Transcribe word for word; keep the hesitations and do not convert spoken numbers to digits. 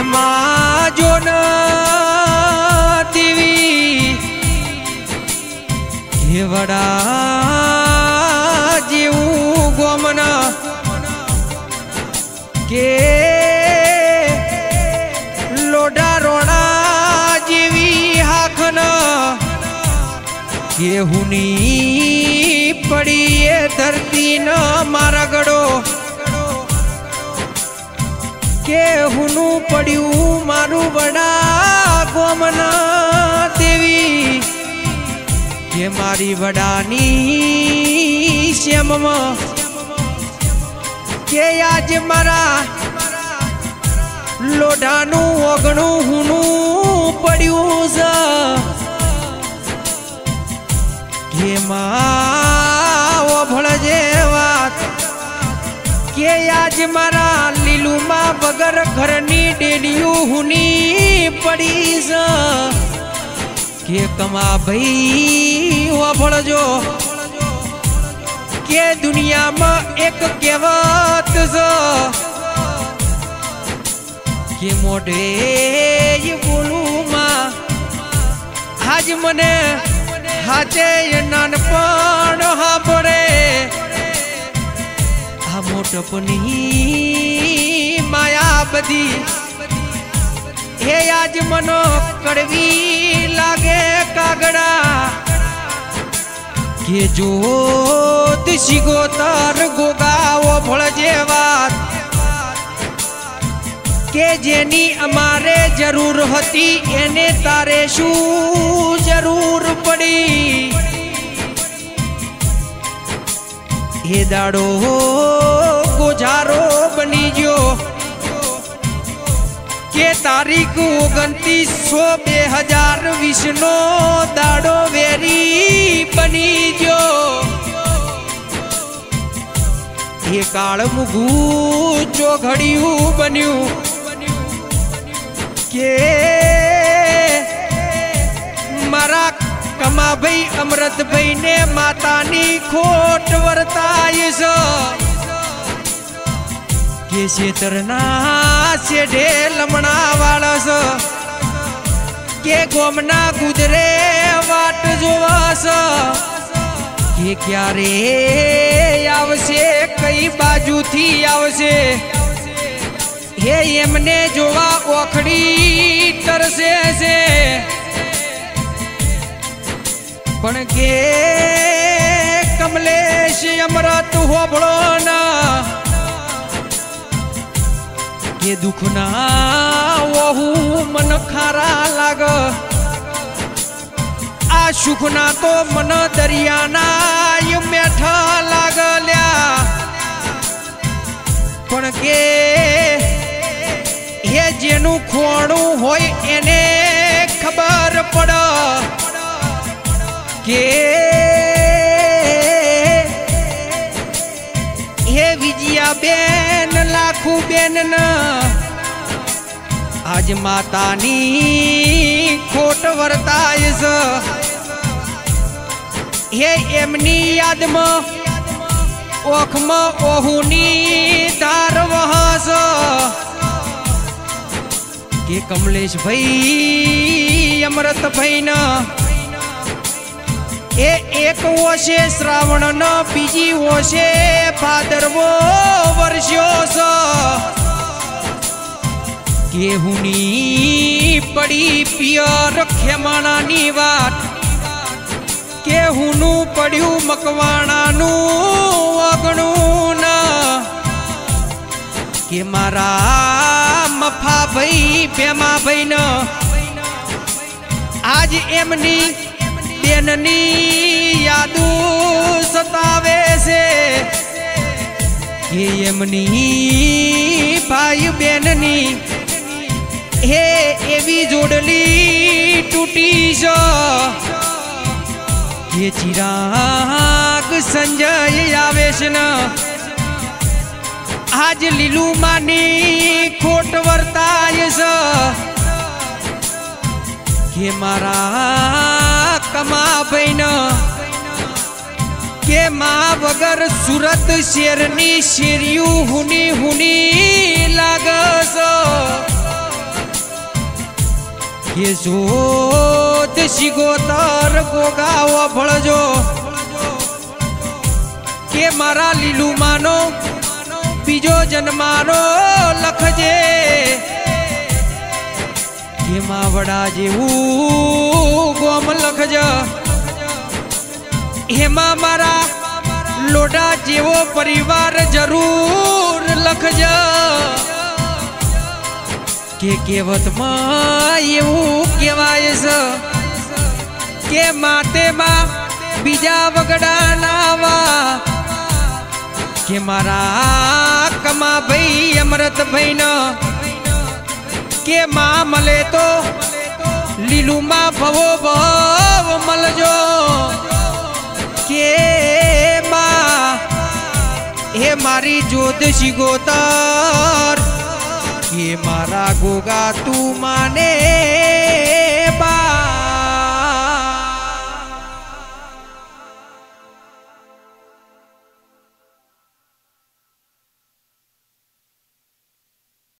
माँ जो न देवी हे वड़ा जीवू गोमना के लोडा रोड़ा जीवी हाखन के हुनी पड़ी ये धरती न मारा गड़ो के हुनु पड़ू मारू बड़ा गोमना देवी के मारी बड़ानी श्याम के आज मारा लोडानु ओगणु हुनु पड़ू के माँ वो भड़जे वात के आज मारा लीलू माँ बगर घरनी डेलियो हुनी पड़ी के कमा भई वो भड़जो के दुनिया में एक केवत के मोटे ये बोलू माँ आज मने हाचे नानपण हा पड़े हा मोटपनी माया बदी हे आज मनो कड़वी लागे कागड़ा के जो दिशिगो तर गोगाओ भड़जे वात के जेनी अमारे जरूर होती एने तारे शू जरूर पड़ी हे दाड़ो गुजारो बनी जो के तारीख ओगंतीस सौ बे हजार विष्णु दाड़ो वेरी बनी जो ये काल मुगू जो घड़ियू बन्यू के मारा कमा भाई अमृत भाई ने मातानी खोट वर्ताइस के क्षेत्रना से ढेल मना वालस के गोमना गुजरे वाट जोवास के क्या रे आवसे कई बाजू थी आवसे हे एमने जोवा ओखड़ी तरसे से पण के कमलेश अमृत हो बड़ोना के दुखना वहू मन खारा लाग आ सुखना तो मन दरियाना यू मेठा लाग लिया पण के हे जेनु खोणु होय एने खबर पड़ के हे विजया बेन लाखू बेन न आज मातानी खोट वर्तायस हे एमनी याद में ओख में ओहुनी धार वहास के कमलेश भाई अमृत भाई न ए एक वोशे श्रावण न बीजी वोशे भादरवो वर्षो स के हुनी पड़ी पियर खेमाना नी वाट के हुनु पड़ू मकवाणा नु अगणु न के मारा मफा भाई बेमा भाई न आज एमनी बेननी यादू सतावे से ये एमनी भाई बेननी हे एवी जोड़ली टूटी सो ये चिराग संजय आवेश न आज लीलू मानी खोट वर्तायस के मारा कमा बहन के माँ बगर सूरत शेरनी शेरियू हुनी हुनी लागस के जोत शिगोतर गोगाव भळजो के मारा लीलू मानो बीजो जन्मारो लखजे के मावड़ा जेवू गोम लखज हेमा मारा लोडा जेवो परिवार जरूर लखज के केवत में एवं केवाय के माते मा बीजा वगड़ा नावा के मारा कमा भाई अमृत भाई न के माँ मले तो लीलू माँ भवो भव मलजो के माँ हे मारी ज्योतिषी गोतर के मारा गोगा तू माने